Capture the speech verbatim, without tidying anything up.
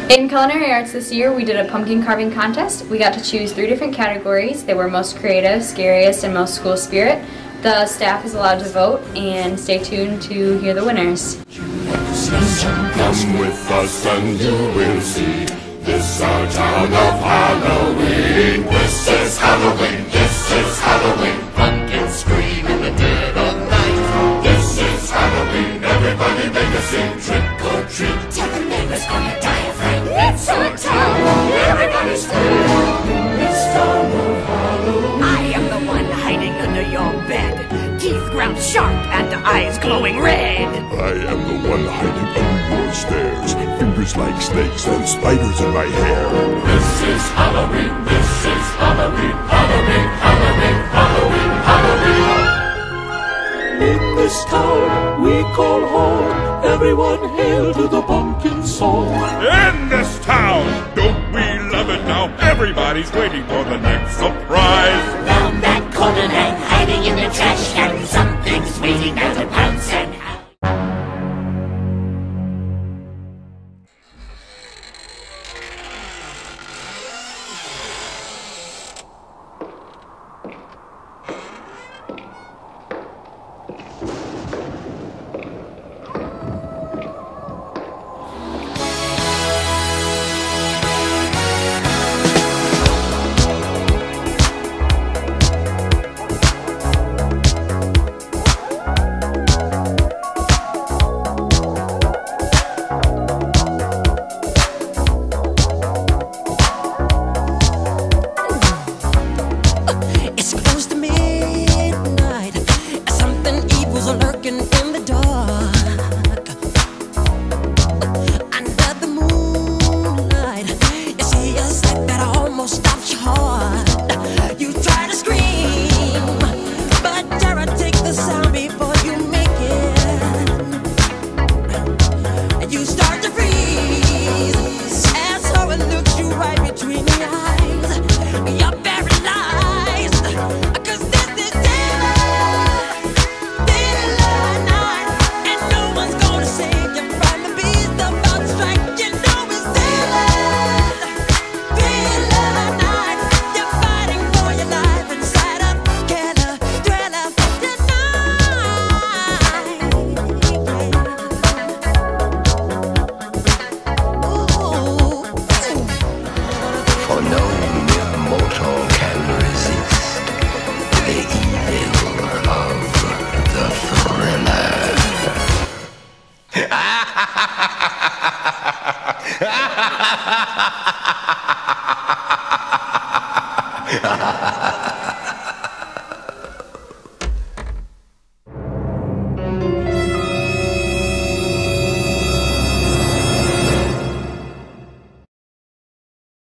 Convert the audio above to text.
In culinary arts this year, we did a pumpkin carving contest. We got to choose three different categories. They were most creative, scariest, and most school spirit. The staff is allowed to vote, and stay tuned to hear the winners. Come with us and you will see. This our town of Halloween. This is Halloween. This is Halloween. Pumpkins scream in the dead of night. This is Halloween. Everybody make a scene. Trick or treat. Tell the neighbors on your diaphragm. It's our town. Everybody scream. This town of Halloween. I am the one hiding under your bed. Teeth ground sharp and eyes glowing red. I am the one hiding under your stairs. Fingers like snakes and spiders in my hair. This is Halloween. This is Halloween. Halloween. Halloween. Halloween. Halloween. In this town we call home. Everyone hail to the pumpkin song. In this town, don't we love it now? Everybody's waiting for the next surprise. Round that corner and hiding in the trash can, something's waiting now to pounce and out. Lurking in the dark, under the moonlight, you see a sight that almost stops your heart. You try to scream, but terror takes the sound before you make it. And you start to freeze as horror looks you right between the eyes. You're paralyzed, 'cause this is terror. For no mere mortal can resist the evil of the thriller. Ha ha ha ha ha!